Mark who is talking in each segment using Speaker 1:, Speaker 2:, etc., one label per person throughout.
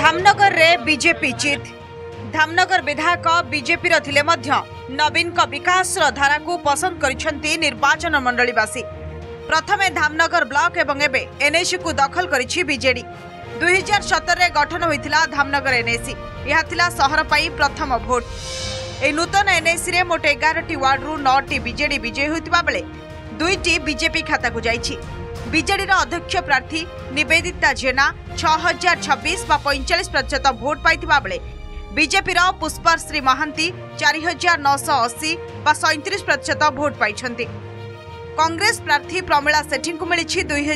Speaker 1: धामनगर रे बीजेपी जीत। धामनगर विधायक बीजेपी थिले मध्य नवीन का विकास धारा को पसंद करिसेंती निर्वाचन मंडलीवासी। प्रथमे धामनगर ब्लॉक एवं एबे एनएसी को दखल करिछि बीजेडी। 2017 रे गठन होइतिला धामनगर एनएसी। यह थिला शहर पाई प्रथम भोट। ए नूतन एनएसी रे मोट 11टी वार्ड रु 9टी बीजेडी विजयी होइतिबा बेले 2टी बीजेपी खाता को जाइछि। बीजेडी अध्यक्ष प्रार्थी निवेदिता जेना 6026 व 45% भोट पाइथिबा बेले बीजेपी पुष्पश्री महांती 4980 व 37% भोट पाइछंती। कांग्रेस प्रार्थी प्रमिला सेठी को मिली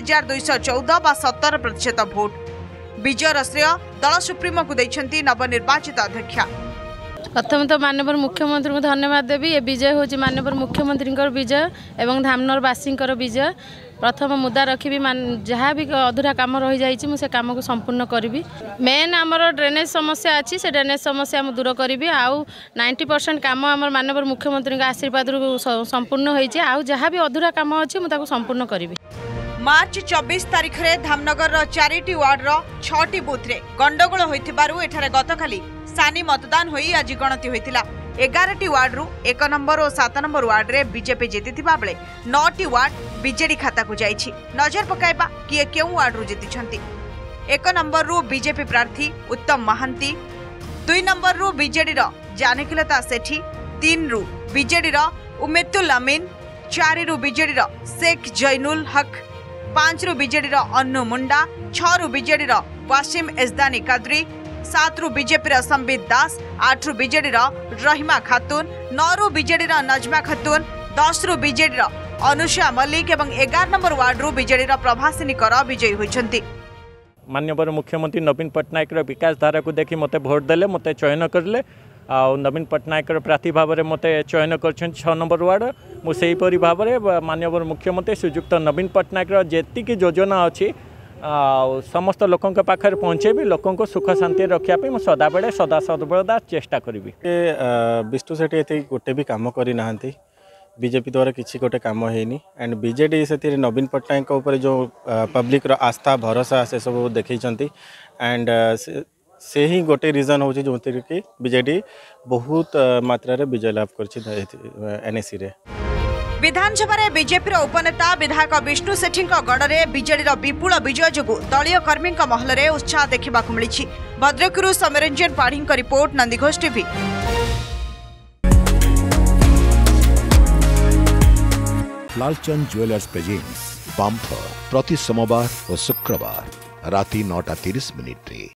Speaker 1: 2214 व 17% भोट। विजयर श्रेय दल सुप्रीमो को दैछंती नवनिर्वाचित अध्यक्ष।
Speaker 2: प्रथम तो माननीय मुख्यमंत्री को धन्यवाद देवी। ये विजय हूँ माननीय मुख्यमंत्री विजय एवं धामनगरवासी विजय। प्रथम मुद्दा रखी जहाँ भी अधूरा कम रही जाइए मुझे कम को संपूर्ण करी। मेन आमर ड्रेनेज समस्या अच्छी से ड्रेनेज समस्या दूर करी। आउ 90% कम आम माननीय मुख्यमंत्री आशीर्वाद संपूर्ण होती। आउ जहाँ भी अधूरा कम अच्छी मुझे संपूर्ण करी।
Speaker 1: मार्च 24 तारिख रे धामनगर 4टी वार्ड 6टी बूथ रे गंडगोल होइथिबारु एठारे गतकाली सानी मतदान होई आज गणति होइतिला। 11टी वार्ड रु 1 नंबर और 7 नंबर वार्ड रे बीजेपी जीतिथिबा बेले 9टी वार्ड बीजेडी खाता को जाइछि। नजर पकाइबा किए केउ वार्ड रु जीतिछंती। 1 नंबर रु बीजेपी प्रार्थी उत्तम महांती, 2 नंबर रु बीजेडी रो जानकीलता सेठी, 3 रु बीजेडी रो उमेतुल अमीन, 4 रु बीजेडी रो शेख जैनुल हक, 5 रु बीजेडी रो अन्नू मुंडा, 6 रु बीजेडी रो वासिम एजदानी कादरी, 7 रु बीजेपी रो संबित दास, 8 रु बीजेडी रो रहीमा खातून, 9 रु बीजेडी रो नजमा खातून, 10 रु बीजेडी रो अनुषा मल्लिक एवं 11 नंबर वार्ड रु बीजेडी रो प्रभासिनी कर विजयी होइछंती।
Speaker 3: माननीय मुख्यमंत्री नवीन पट्टनायक विकास धारा को देखी मते भोट देले, मते चयन करले। आ नवीन पट्टनायक प्रार्थी भाव में मते चयन कर 6 नंबर वार्ड। मुझे भाव में माननीय मुख्यमंत्री श्रीजुक्त नवीन पट्टनायक जी योजना अच्छी समस्त लोकों के पाखे पहुँचे लोकों को सुख शांति रखापी मुझे सदाबले सदा सर्वदा चेष्टा करी।
Speaker 4: विष्णु सेठी ये गोटे भी कम करना बीजेपी द्वारा किसी गोटे कम है एंड बीजेडी से नवीन पट्टनायक उपर जो पब्लिक आस्था भरोसा से सब देखी एंड से ही गोटे रिजन हो जो कि बीजेडी बहुत मात्रा रे विजय लाभ कर एनएसी रे।
Speaker 1: विधानसभा रे बीजेपी उपनेता विधायक विष्णु सेठी गढ़ बीजेडी विपुल विजय जोगु दलीय कर्मी महल रे उत्साह देखा मिली। भद्रकरू Samaranjan Padhi report, Nandighosh TV.
Speaker 5: Lalchand jewellers presents bumper प्रति सोमवार और शुक्रवार राति 9:30 रे।